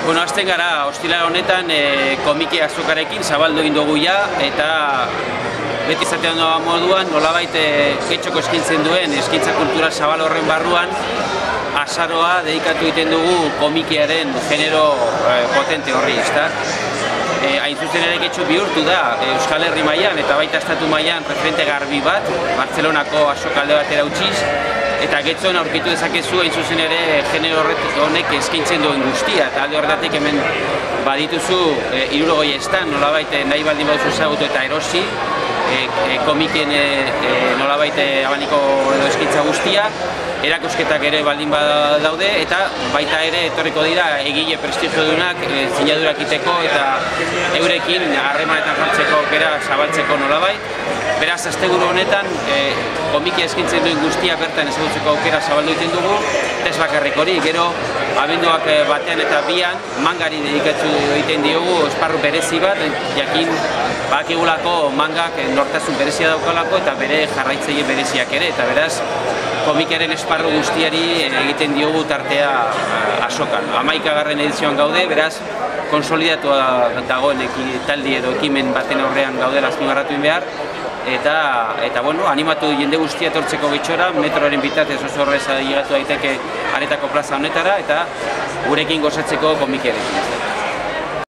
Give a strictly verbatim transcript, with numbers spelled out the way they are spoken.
Bueno, azten gara, ostila honetan e, komiki azokarekin zabaldu egin dugu ja, eta beti izatean doa moduan, nolabait e, getxoko eskintzen duen, eskintza kultura zabal horren barruan, azaroa dedikatu egiten dugu komikiaren genero e, potente horri, ezta? E, hain zuzen ere getxo bihurtu da Euskal Herri mailan eta baita estatu mailan referente garbi bat, Bartzelonako azokalde batera utziz, eta getxoan aurkitu dezakezu hain zuzen ere genero honek eskaintzen duen guztia, eta alde horretatik hemen badituzu e, hirurogei estan nolabait nahi baldin baduzu ezagutu eta erosi, e, e, komikien e, e, nolabait abaniko edo eskaintza guztia, erakusketak ere baldin badaude, eta baita ere etorriko dira egile prestigiodunak e, zinadurak iteko eta eurekin harremanetan jartzeko aukera zabaltzeko nolabait. Beraz, asteguru honetan, e, komiki eskintzen duen guztia bertan ezagutzeko aukera zabaldu egiten dugu, ez bakarrik hori, gero abenduak batean eta bian mangari dedikatu egiten diogu esparru berezi bat, jakin bakigulako mangak nortasun berezia daukalako eta bere jarraitzaile bereziak ere, eta beraz, komikaren esparru guztiari egiten diogu tartea azokan. Hamaikagarren edizioan gaude, beraz, konsolidatua dagoen taldi edo ekimen baten aurrean gaudela azpimarratu behar, eta, eta bueno, animatu jende guztia etortzeko getxora, metroaren bitartez oso horrez llegatu daiteke Aretako plaza honetara, eta gurekin gozatzeko komikerekin.